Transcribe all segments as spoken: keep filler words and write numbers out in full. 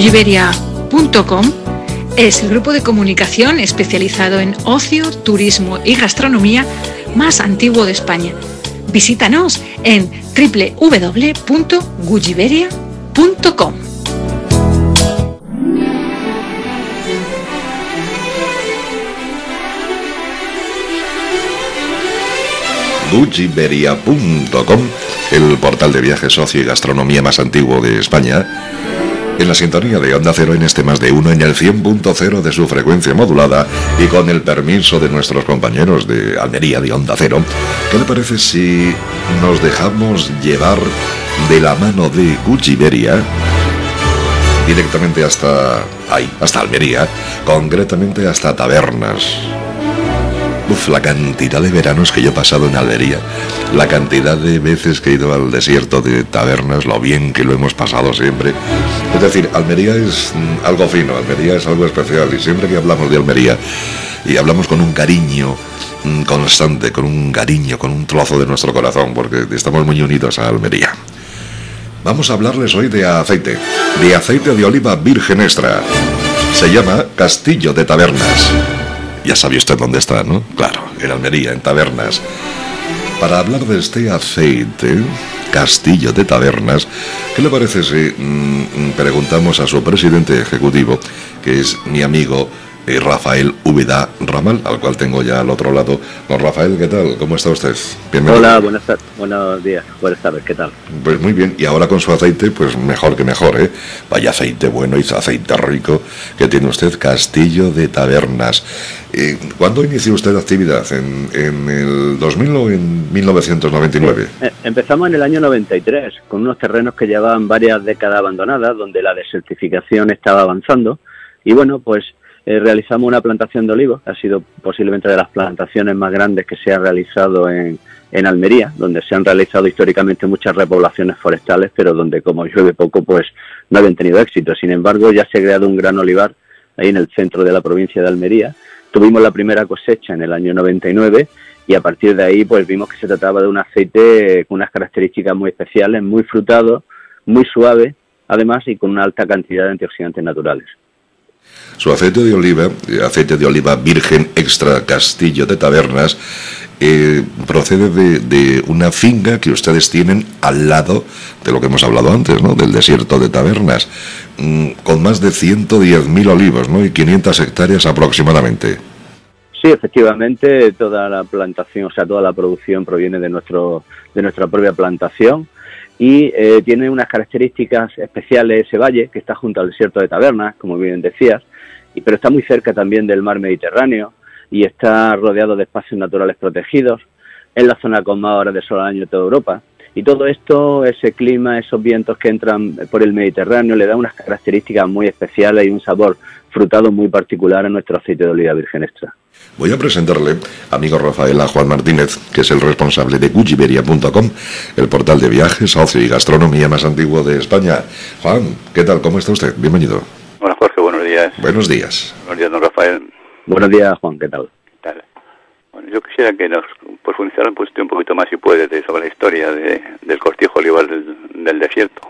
gulliveria punto com es el grupo de comunicación especializado en ocio, turismo y gastronomía más antiguo de España. Visítanos en doble u doble u doble u punto gulliveria punto com. gulliveria punto com, el portal de viajes, ocio y gastronomía más antiguo de España, en la sintonía de Onda Cero en este más de uno en el cien punto cero de su frecuencia modulada y con el permiso de nuestros compañeros de Almería de Onda Cero. ¿Qué le parece si nos dejamos llevar de la mano de Gulliveria directamente hasta ahí, hasta Almería, concretamente hasta Tabernas? Uf, la cantidad de veranos que yo he pasado en Almería, la cantidad de veces que he ido al desierto de Tabernas, lo bien que lo hemos pasado siempre. Es decir, Almería es mm, algo fino, Almería es algo especial, y siempre que hablamos de Almería, y hablamos con un cariño mm, constante, con un cariño, con un trozo de nuestro corazón, porque estamos muy unidos a Almería. Vamos a hablarles hoy de aceite, de aceite de oliva virgen extra. Se llama Castillo de Tabernas. Ya sabe usted dónde está, ¿no? Claro, en Almería, en Tabernas. Para hablar de este aceite, Castillo de Tabernas, ¿qué le parece si mmm, preguntamos a su presidente ejecutivo, que es mi amigo eh, Rafael Úbeda Ramal, al cual tengo ya al otro lado? Don Rafael, ¿qué tal? ¿Cómo está usted? Bienvenido. Hola, buenas tardes, buenos días, buenas tardes, ¿qué tal? Pues muy bien, y ahora con su aceite, pues mejor que mejor, ¿eh? Vaya aceite bueno y aceite rico que tiene usted, Castillo de Tabernas. Eh, ¿Cuándo inició usted actividad? ¿En, en el dos mil o en mil novecientos noventa y nueve? Eh, empezamos en el año noventa y tres, con unos terrenos que llevaban varias décadas abandonadas, donde la desertificación estaba avanzando, y bueno, pues eh, realizamos una plantación de olivos. Ha sido posiblemente de las plantaciones más grandes que se ha realizado en, en Almería, donde se han realizado históricamente muchas repoblaciones forestales, pero donde como llueve poco, pues no habían tenido éxito. Sin embargo, ya se ha creado un gran olivar ahí en el centro de la provincia de Almería. Tuvimos la primera cosecha en el año noventa y nueve y a partir de ahí pues vimos que se trataba de un aceite con unas características muy especiales, muy frutado, muy suave, además, y con una alta cantidad de antioxidantes naturales. Su aceite de oliva, aceite de oliva virgen extra Castillo de Tabernas, eh, procede de, de una finca que ustedes tienen al lado de lo que hemos hablado antes, ¿no? Del desierto de Tabernas, mmm, con más de ciento diez mil olivos, ¿no? Y quinientas hectáreas aproximadamente. Sí, efectivamente, toda la plantación, o sea, toda la producción proviene de nuestro de nuestra propia plantación y eh, tiene unas características especiales ese valle, que está junto al desierto de Tabernas, como bien decías, y, pero está muy cerca también del mar Mediterráneo y está rodeado de espacios naturales protegidos, es la zona con más horas de sol al año de toda Europa. Y todo esto, ese clima, esos vientos que entran por el Mediterráneo, le da unas características muy especiales y un sabor frutado muy particular a nuestro aceite de oliva virgen extra. Voy a presentarle, amigo Rafael, a Juan Martínez, que es el responsable de gulliveria punto com, el portal de viajes, ocio y gastronomía más antiguo de España. Juan, ¿qué tal? ¿Cómo está usted? Bienvenido. Hola, Jorge, buenos días. Buenos días. Buenos días, don Rafael. Buenos días, Juan, ¿qué tal? ¿Qué tal? Bueno, yo quisiera que nos profundizaran pues, un poquito más, si puede, de, sobre la historia de, del cortijo olivar del, del desierto.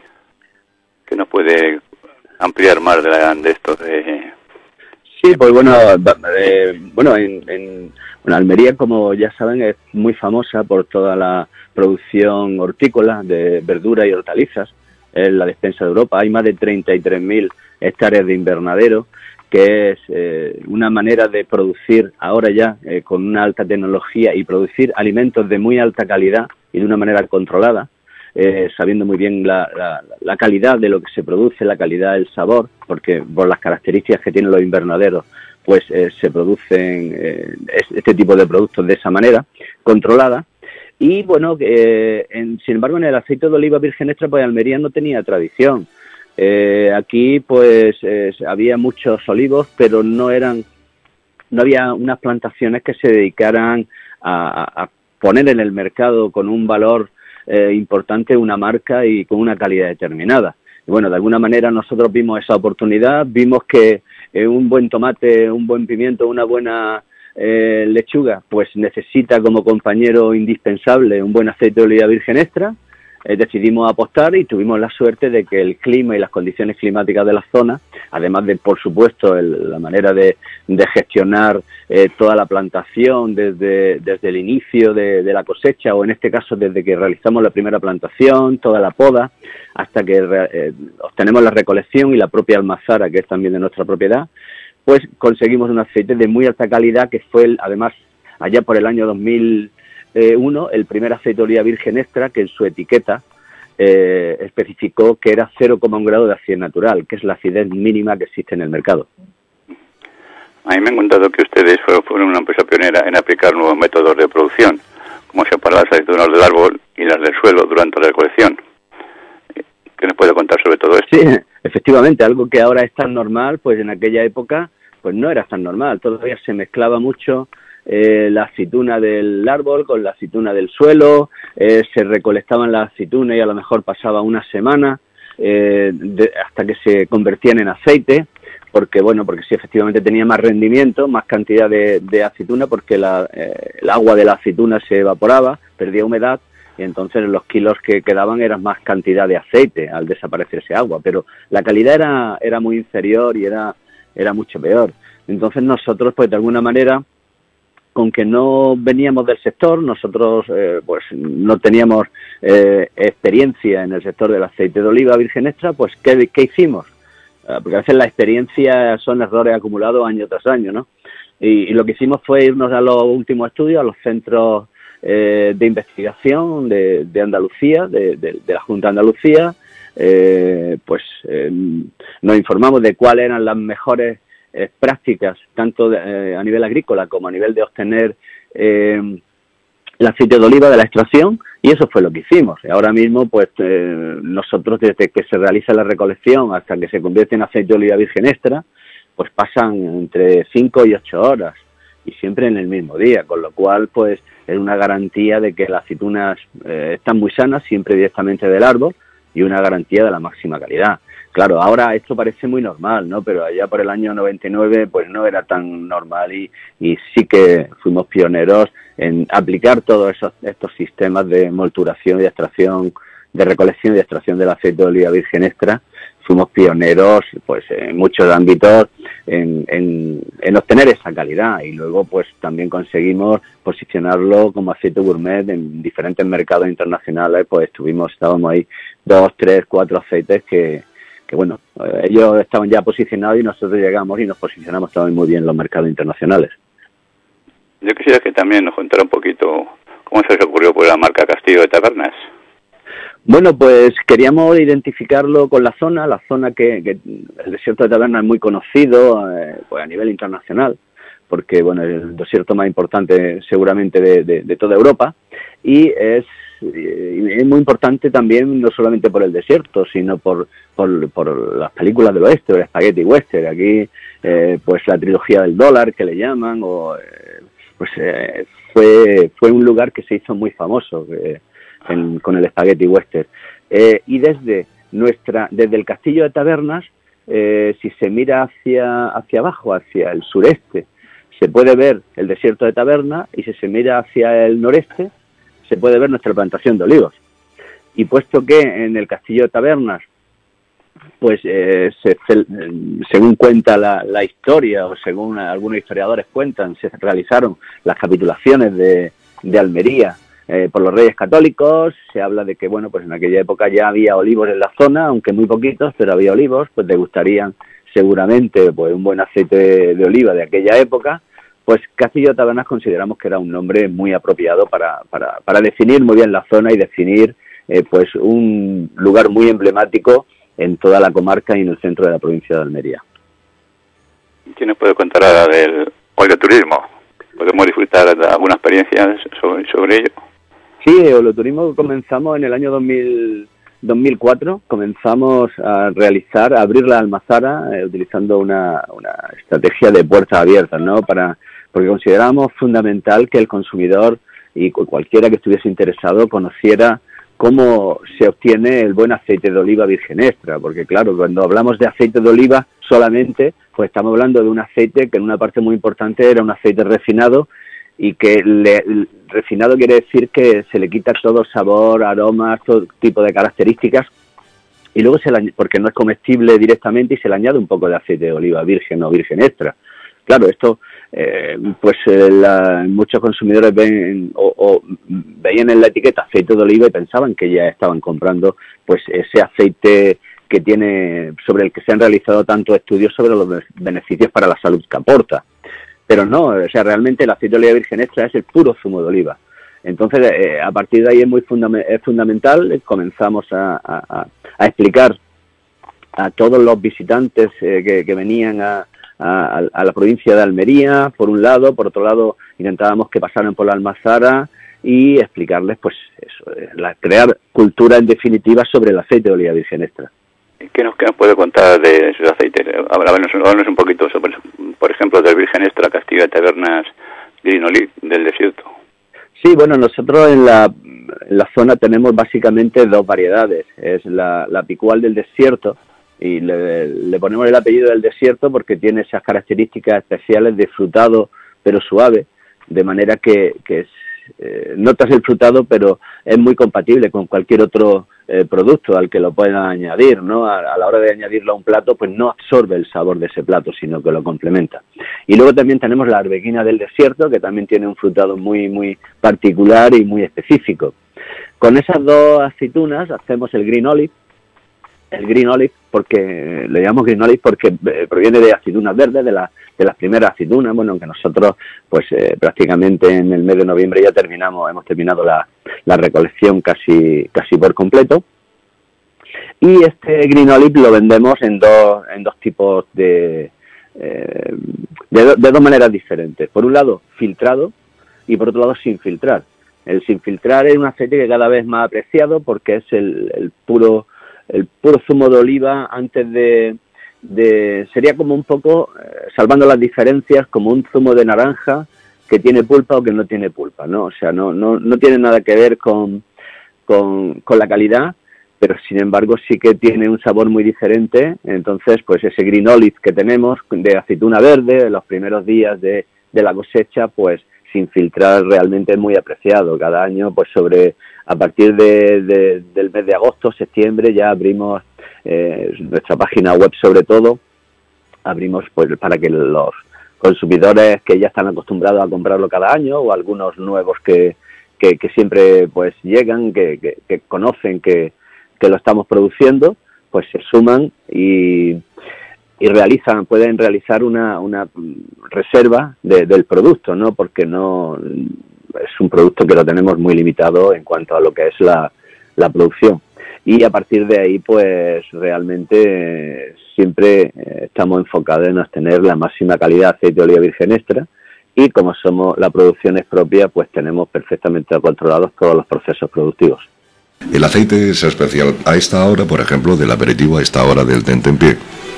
¿Qué nos puede ampliar más de, la, de esto? De... Sí, pues bueno, eh, bueno en, en bueno, Almería, como ya saben, es muy famosa por toda la producción hortícola de verduras y hortalizas. Es la despensa de Europa. Hay más de treinta y tres mil hectáreas de invernadero, que es eh, una manera de producir ahora ya eh, con una alta tecnología y producir alimentos de muy alta calidad y de una manera controlada, eh, sabiendo muy bien la, la, la calidad de lo que se produce, la calidad del sabor, porque por las características que tienen los invernaderos, pues eh, se producen eh, este tipo de productos de esa manera, controlada. Y bueno, eh, en, sin embargo, en el aceite de oliva virgen extra, pues Almería no tenía tradición. Eh, aquí pues eh, había muchos olivos, pero no eran, no había unas plantaciones que se dedicaran a, a poner en el mercado con un valor eh, importante una marca y con una calidad determinada. Y bueno, de alguna manera nosotros vimos esa oportunidad, vimos que eh, un buen tomate, un buen pimiento, una buena eh, lechuga, pues necesita como compañero indispensable un buen aceite de oliva virgen extra. eh, decidimos apostar y tuvimos la suerte de que el clima y las condiciones climáticas de la zona, además de, por supuesto, el, la manera de, de gestionar eh, toda la plantación desde, desde el inicio de, de la cosecha, o en este caso desde que realizamos la primera plantación, toda la poda, hasta que eh, obtenemos la recolección y la propia almazara, que es también de nuestra propiedad, pues conseguimos un aceite de muy alta calidad, que fue, el, además, allá por el año dos mil uno, el primer aceite de oliva virgen extra, que en su etiqueta eh, especificó que era cero coma uno grado de acidez natural, que es la acidez mínima que existe en el mercado. A mí me han contado que ustedes fueron una empresa pionera en aplicar nuevos métodos de producción, como separar las aceitunas del árbol y las del suelo durante la recolección. ¿Qué nos puede contar sobre todo esto? Sí, efectivamente, algo que ahora es tan normal, pues en aquella época pues no era tan normal. Todavía se mezclaba mucho Eh, la aceituna del árbol con la aceituna del suelo, eh, se recolectaban las aceitunas y a lo mejor pasaba una semana eh, de, hasta que se convertían en aceite, porque bueno, porque sí, efectivamente tenía más rendimiento, más cantidad de, de aceituna, porque la, eh, el agua de la aceituna se evaporaba, perdía humedad, y entonces los kilos que quedaban eran más cantidad de aceite al desaparecer ese agua, pero la calidad era, era muy inferior y era, era mucho peor. Entonces nosotros, pues de alguna manera, con que no veníamos del sector, nosotros eh, pues no teníamos eh, experiencia en el sector del aceite de oliva virgen extra, pues ¿qué, qué hicimos? Uh, porque a veces la experiencia son errores acumulados año tras año, ¿no? Y, y lo que hicimos fue irnos a los últimos estudios, a los centros eh, de investigación de, de Andalucía, de, de, de la Junta de Andalucía, eh, pues eh, nos informamos de cuáles eran las mejores Eh, prácticas, tanto de, eh, a nivel agrícola como a nivel de obtener eh, el aceite de oliva de la extracción, y eso fue lo que hicimos. Y ahora mismo, pues eh, nosotros, desde que se realiza la recolección hasta que se convierte en aceite de oliva virgen extra, pues pasan entre cinco y ocho horas, y siempre en el mismo día, con lo cual, pues es una garantía de que las aceitunas eh, están muy sanas, siempre directamente del árbol, y una garantía de la máxima calidad. Claro, ahora esto parece muy normal, ¿no? Pero allá por el año noventa y nueve pues no era tan normal y, y sí que fuimos pioneros en aplicar todos esos, estos sistemas de molturación y de extracción, de recolección y de extracción del aceite de oliva virgen extra. Fuimos pioneros pues en muchos ámbitos en, en, en obtener esa calidad, y luego pues también conseguimos posicionarlo como aceite gourmet en diferentes mercados internacionales. Pues estuvimos, estábamos ahí dos, tres, cuatro aceites que que bueno, eh, ellos estaban ya posicionados y nosotros llegamos y nos posicionamos también muy bien en los mercados internacionales. Yo quisiera que también nos contara un poquito cómo se les ocurrió por la marca Castillo de Tabernas. Bueno, pues queríamos identificarlo con la zona, la zona que, que el desierto de Tabernas es muy conocido eh, pues a nivel internacional, porque bueno, es el desierto más importante seguramente de, de, de toda Europa, y es es muy importante también no solamente por el desierto, sino por, por, por las películas del oeste, el spaghetti western. Aquí eh, pues la trilogía del dólar, que le llaman, o eh, pues eh, fue fue un lugar que se hizo muy famoso eh, en, con el spaghetti western. Eh, y desde nuestra desde el Castillo de Tabernas, eh, si se mira hacia hacia abajo, hacia el sureste, se puede ver el desierto de Tabernas, y si se mira hacia el noreste se puede ver nuestra plantación de olivos. Y puesto que en el Castillo de Tabernas, pues eh, se, se, según cuenta la, la historia, o según algunos historiadores cuentan, se realizaron las capitulaciones de, de Almería eh, por los reyes católicos. Se habla de que, bueno, pues en aquella época ya había olivos en la zona, aunque muy poquitos, pero había olivos, pues te gustarían seguramente pues un buen aceite de, de oliva de aquella época. Pues Castillo de Tabernas consideramos que era un nombre muy apropiado para, para, para definir muy bien la zona y definir eh, pues un lugar muy emblemático en toda la comarca y en el centro de la provincia de Almería. ¿Quién nos puede contar ahora del oleoturismo? ¿Podemos disfrutar de alguna experiencia sobre, sobre ello? Sí, el oleoturismo comenzamos en el año dos mil, dos mil cuatro, comenzamos a realizar, a abrir la almazara eh, utilizando una, una estrategia de puertas abiertas, ¿no? Para porque considerábamos fundamental que el consumidor y cualquiera que estuviese interesado conociera cómo se obtiene el buen aceite de oliva virgen extra, porque claro, cuando hablamos de aceite de oliva solamente, pues estamos hablando de un aceite que en una parte muy importante era un aceite refinado, y que le, refinado quiere decir que se le quita todo sabor, aromas, todo tipo de características, y luego se le, porque no es comestible directamente, y se le añade un poco de aceite de oliva virgen o virgen extra. Claro, esto eh, pues eh, la, muchos consumidores ven o, o veían en la etiqueta aceite de oliva y pensaban que ya estaban comprando pues ese aceite que tiene, sobre el que se han realizado tantos estudios sobre los beneficios para la salud que aporta. Pero no, o sea, realmente el aceite de oliva virgen extra es el puro zumo de oliva. Entonces, eh, a partir de ahí es muy fundam- es fundamental, comenzamos a, a, a explicar a todos los visitantes eh, que, que venían a, a, a la provincia de Almería, por un lado, por otro lado, intentábamos que pasaran por la Almazara y explicarles, pues, eso, la, crear cultura en definitiva sobre el aceite de oliva virgen extra. ¿Qué nos, qué nos puede contar de esos aceites? Háblanos, háblanos un poquito sobre, por ejemplo, del virgen extra Castillo de Tabernas Green Olive del desierto. Sí, bueno, nosotros en la, en la zona tenemos básicamente dos variedades. Es la, la picual del desierto, y le, le ponemos el apellido del desierto porque tiene esas características especiales de frutado pero suave, de manera que, que es, eh, notas el frutado, pero es muy compatible con cualquier otro eh, producto al que lo puedan añadir, ¿no? A, a la hora de añadirlo a un plato, pues no absorbe el sabor de ese plato, sino que lo complementa. Y luego también tenemos la arbequina del desierto, que también tiene un frutado muy, muy particular y muy específico. Con esas dos aceitunas hacemos el green olive. El green olive, porque le llamamos green olive porque eh, proviene de aceitunas verdes, de, la, de las primeras aceitunas, bueno, aunque nosotros pues eh, prácticamente en el mes de noviembre ya terminamos, hemos terminado la, la recolección casi casi por completo. Y este green olive lo vendemos en dos en dos tipos de eh, de, do, de dos maneras diferentes. Por un lado, filtrado, y por otro lado, sin filtrar. El sin filtrar es un aceite que cada vez más apreciado porque es el, el puro el puro zumo de oliva antes de, de sería como un poco, eh, salvando las diferencias, como un zumo de naranja que tiene pulpa o que no tiene pulpa, ¿no? O sea, no no no tiene nada que ver con, con, con la calidad, pero sin embargo sí que tiene un sabor muy diferente. Entonces, pues ese green olive que tenemos de aceituna verde, en los primeros días de, de la cosecha, pues sin filtrar realmente es muy apreciado. Cada año, pues sobre a partir de, de, del mes de agosto, septiembre, ya abrimos eh, nuestra página web, sobre todo, abrimos pues para que los consumidores que ya están acostumbrados a comprarlo cada año, o algunos nuevos que, que, que siempre pues llegan, que, que, que conocen que, que lo estamos produciendo, pues se suman y, y realizan, pueden realizar una, una reserva de, del producto, ¿no? Porque no es un producto que lo tenemos muy limitado en cuanto a lo que es la, la producción. Y a partir de ahí, pues realmente eh, siempre eh, estamos enfocados en obtener la máxima calidad de aceite de oliva virgen extra, y como somos la producción es propia, pues tenemos perfectamente controlados todos los procesos productivos. El aceite es especial a esta hora, por ejemplo, del aperitivo, a esta hora del tentempié,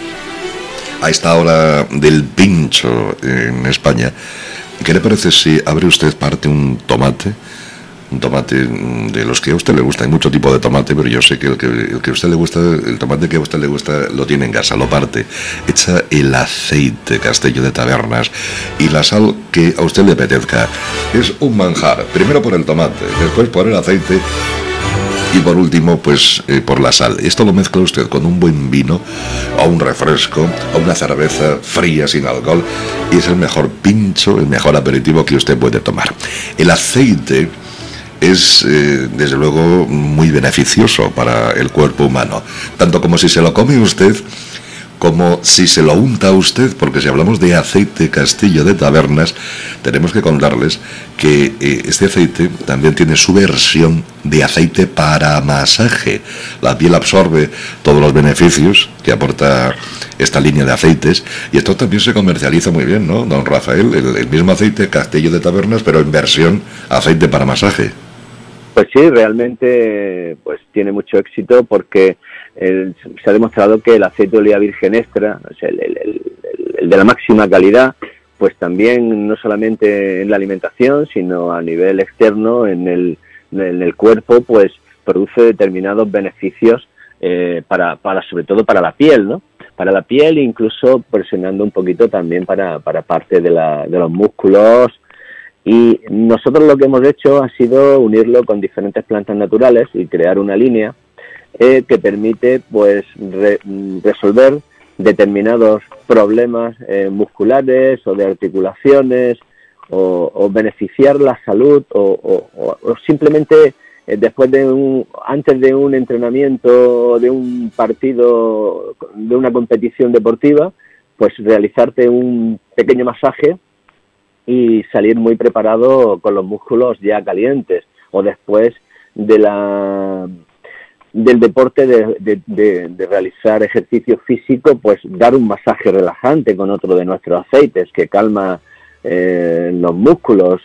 a esta hora del pincho en España. ¿Qué le parece si abre usted parte un tomate? Un tomate de los que a usted le gusta. Hay mucho tipo de tomate, pero yo sé que el que, el que a usted le gusta, el tomate que a usted le gusta, lo tiene en casa, lo parte. Echa el aceite Castillo de Tabernas y la sal que a usted le apetezca. Es un manjar. Primero por el tomate, después por el aceite y por último, pues, eh, por la sal. Esto lo mezcla usted con un buen vino, o un refresco, o una cerveza fría sin alcohol, y es el mejor pincho, el mejor aperitivo que usted puede tomar. El aceite es, eh, desde luego, muy beneficioso para el cuerpo humano, tanto como si se lo come usted, como si se lo unta usted, porque si hablamos de aceite Castillo de Tabernas, tenemos que contarles que eh, este aceite también tiene su versión de aceite para masaje. La piel absorbe todos los beneficios que aporta esta línea de aceites, y esto también se comercializa muy bien, ¿no, don Rafael? El, el mismo aceite Castillo de Tabernas, pero en versión aceite para masaje. Pues sí, realmente pues tiene mucho éxito porque el, se ha demostrado que el aceite de oliva virgen extra, o sea, el, el, el, el de la máxima calidad, pues también no solamente en la alimentación, sino a nivel externo, en el, en el cuerpo, pues produce determinados beneficios eh, para, para, sobre todo para la piel, ¿no? Para la piel, incluso presionando un poquito también para, para parte de, la, de los músculos Y nosotros lo que hemos hecho ha sido unirlo con diferentes plantas naturales y crear una línea eh, que permite pues re, resolver determinados problemas eh, musculares o de articulaciones o, o beneficiar la salud o, o, o simplemente eh, después de un antes de un entrenamiento, de un partido, de una competición deportiva, pues realizarte un pequeño masaje y salir muy preparado con los músculos ya calientes, o después de la del deporte de, de, de, de realizar ejercicio físico, pues dar un masaje relajante con otro de nuestros aceites que calma eh, los músculos,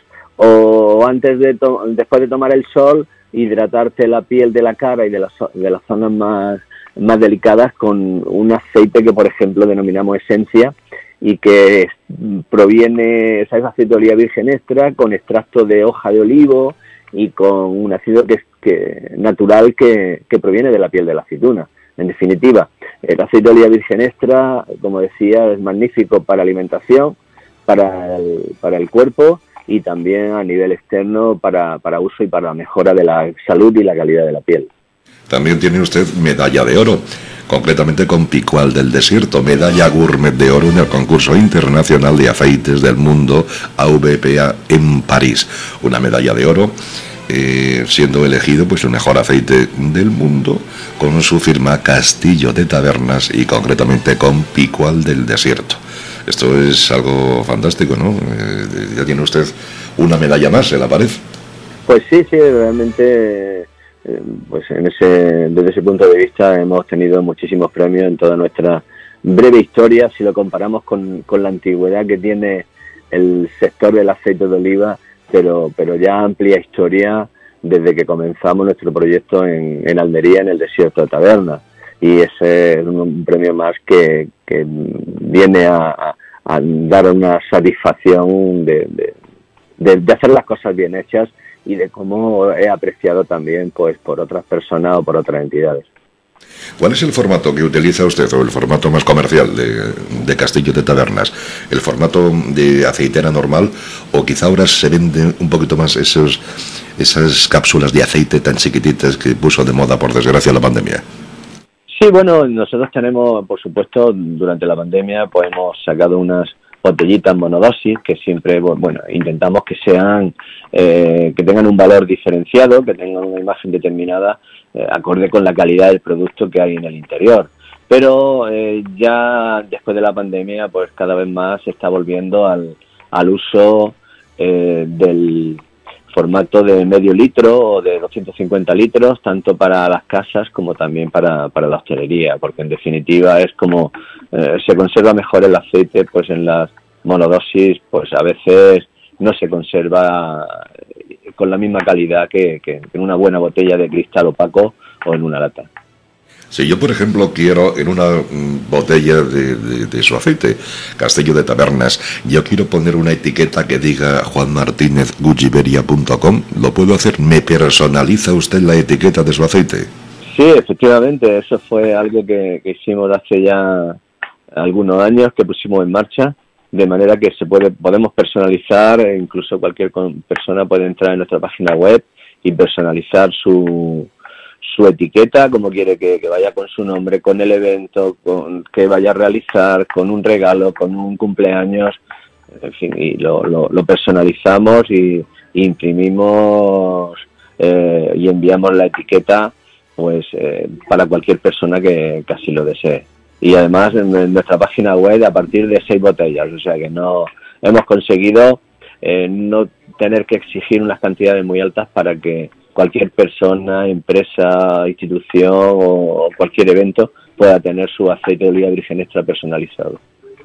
o antes de to- después de tomar el sol, hidratarte la piel de la cara y de las, de las zonas más, más delicadas con un aceite que, por ejemplo, denominamos esencia, y que proviene, esa es aceite de oliva virgen extra con extracto de hoja de olivo y con un ácido que, que natural que, que proviene de la piel de la aceituna. En definitiva, el aceite de oliva virgen extra, como decía, es magnífico para alimentación, para el, para el cuerpo y también a nivel externo para, para uso y para la mejora de la salud y la calidad de la piel. También tiene usted medalla de oro, concretamente con Picual del Desierto, medalla gourmet de oro en el concurso internacional de aceites del mundo A V P A en París. Una medalla de oro, eh, siendo elegido pues el mejor aceite del mundo, con su firma Castillo de Tabernas y concretamente con Picual del Desierto. Esto es algo fantástico, ¿no? Eh, ya tiene usted una medalla más en la pared. Pues sí, sí, realmente... pues en ese desde ese punto de vista hemos tenido muchísimos premios en toda nuestra breve historia. Si lo comparamos con, con la antigüedad que tiene el sector del aceite de oliva, pero pero ya amplia historia desde que comenzamos nuestro proyecto en, en Almería, en el desierto de Tabernas, y ese es un premio más que, que viene a, a, a dar una satisfacción de, de, de, de hacer las cosas bien hechas y de cómo he apreciado también pues por otras personas o por otras entidades. ¿Cuál es el formato que utiliza usted, o el formato más comercial de, de Castillo de Tabernas? ¿El formato de aceitera normal, o quizá ahora se venden un poquito más esos, esas cápsulas de aceite tan chiquititas que puso de moda, por desgracia, la pandemia? Sí, bueno, nosotros tenemos, por supuesto, durante la pandemia pues hemos sacado unas botellitas monodosis que siempre, bueno, intentamos que sean, eh, que tengan un valor diferenciado, que tengan una imagen determinada, eh, acorde con la calidad del producto que hay en el interior. Pero eh, ya después de la pandemia, pues cada vez más se está volviendo al, al uso eh, del formato de medio litro o de doscientos cincuenta litros, tanto para las casas como también para, para la hostelería, porque en definitiva es como eh, se conserva mejor el aceite, pues en las monodosis pues a veces no se conserva con la misma calidad que, que en una buena botella de cristal opaco o en una lata. Si yo, por ejemplo, quiero en una mm, botella de, de, de su aceite, Castillo de Tabernas, yo quiero poner una etiqueta que diga juan martínez gujiberia punto com, ¿lo puedo hacer? ¿Me personaliza usted la etiqueta de su aceite? Sí, efectivamente, eso fue algo que, que hicimos hace ya algunos años, que pusimos en marcha, de manera que se puede podemos personalizar, e incluso cualquier persona puede entrar en nuestra página web y personalizar su... su etiqueta, como quiere que, que vaya con su nombre, con el evento, con que vaya a realizar, con un regalo, con un cumpleaños, en fin, y lo, lo, lo personalizamos y, y imprimimos eh, y enviamos la etiqueta pues eh, para cualquier persona que, que así lo desee. Y además en, en nuestra página web a partir de seis botellas, o sea que no hemos conseguido eh, no tener que exigir unas cantidades muy altas para que cualquier persona, empresa, institución o cualquier evento pueda tener su aceite de oliva virgen extra personalizado.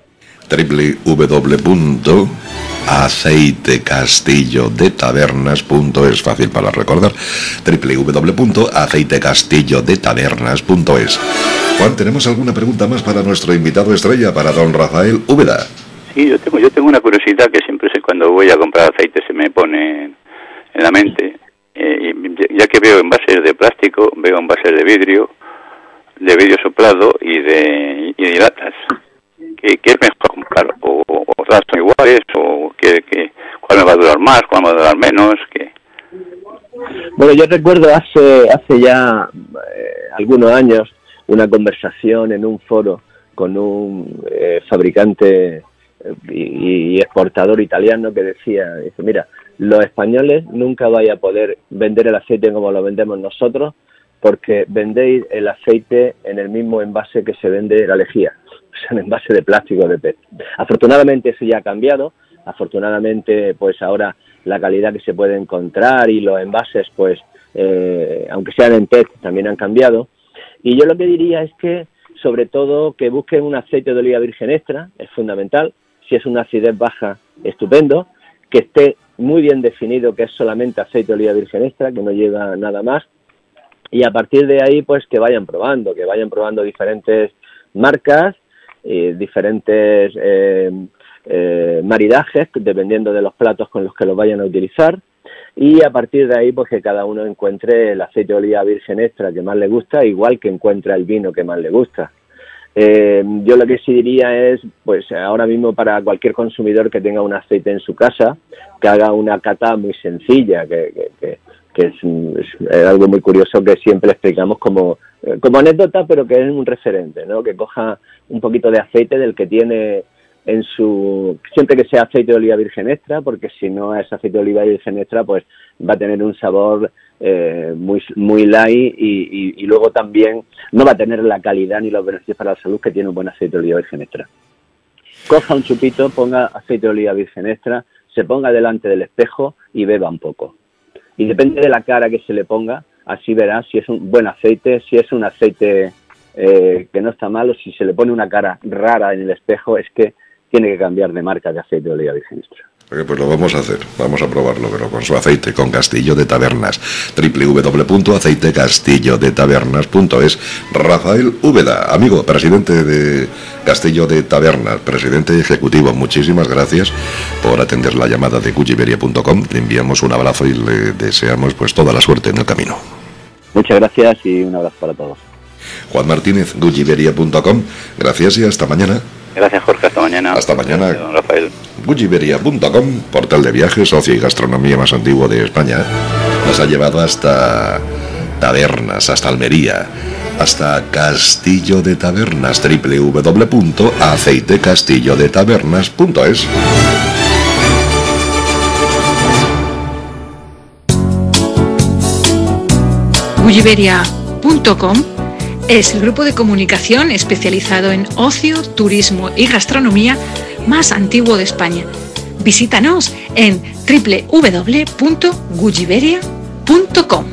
w w w punto aceite castillo de tabernas punto es, fácil para recordar, w w w punto aceite castillo de tabernas punto es. Juan, ¿tenemos alguna pregunta más para nuestro invitado estrella, para don Rafael Úbeda? Sí, yo tengo, yo tengo una curiosidad que siempre sé cuando voy a comprar aceite se me pone en la mente. Eh, ya que veo envases de plástico, veo envases de vidrio, de vidrio soplado y de, y de latas. ¿Qué, qué es mejor comprar? O, o, o todas son iguales o que, que cuál me va a durar más, cuál me va a durar menos? Que... Bueno, yo recuerdo hace hace ya eh, algunos años una conversación en un foro con un eh, fabricante y, y exportador italiano que decía, dice, mira, los españoles nunca vais a poder vender el aceite como lo vendemos nosotros porque vendéis el aceite en el mismo envase que se vende la lejía, o sea, en envase de plástico de P E T. Afortunadamente eso ya ha cambiado, afortunadamente pues ahora la calidad que se puede encontrar y los envases pues eh, aunque sean en P E T también han cambiado, y yo lo que diría es que sobre todo que busquen un aceite de oliva virgen extra, es fundamental. Si es una acidez baja, estupendo, que esté muy bien definido que es solamente aceite de oliva virgen extra, que no lleva nada más, y a partir de ahí pues que vayan probando, que vayan probando diferentes marcas, eh, diferentes eh, eh, maridajes, dependiendo de los platos con los que los vayan a utilizar, y a partir de ahí pues que cada uno encuentre el aceite de oliva virgen extra que más le gusta, igual que encuentra el vino que más le gusta. Eh, yo lo que sí diría es, pues ahora mismo para cualquier consumidor que tenga un aceite en su casa, que haga una cata muy sencilla, que, que, que, que es, es algo muy curioso que siempre explicamos como, como anécdota, pero que es un referente, ¿no? Que coja un poquito de aceite del que tiene en su, siempre que sea aceite de oliva virgen extra, porque si no es aceite de oliva virgen extra, pues va a tener un sabor eh, muy muy light y, y, y luego también no va a tener la calidad ni los beneficios para la salud que tiene un buen aceite de oliva virgen extra. Coja un chupito, ponga aceite de oliva virgen extra, se ponga delante del espejo y beba un poco. Y depende de la cara que se le ponga, así verá si es un buen aceite, si es un aceite eh, que no está mal, o si se le pone una cara rara en el espejo, es que tiene que cambiar de marca de aceite de oliva virgen extra. Pues lo vamos a hacer, vamos a probarlo, pero con su aceite, con Castillo de Tabernas. doble u doble u doble u punto aceite castillo de tabernas punto es. Rafael Úbeda, amigo, presidente de Castillo de Tabernas, presidente ejecutivo, muchísimas gracias por atender la llamada de Gujiberia punto com. Le enviamos un abrazo y le deseamos pues toda la suerte en el camino. Muchas gracias y un abrazo para todos. Juan Martínez, Gujiberia punto com, gracias y hasta mañana. Gracias, Jorge, hasta mañana. Hasta mañana. Gracias, Rafael. Gujiberia punto com, portal de viajes, ocio y gastronomía más antiguo de España, nos ha llevado hasta Tabernas, hasta Almería, hasta Castillo de Tabernas, doble u doble u doble u punto aceite castillo de tabernas punto es. Gujiberia punto com es el grupo de comunicación especializado en ocio, turismo y gastronomía más antiguo de España. Visítanos en doble u doble u doble u punto gujiberia punto com.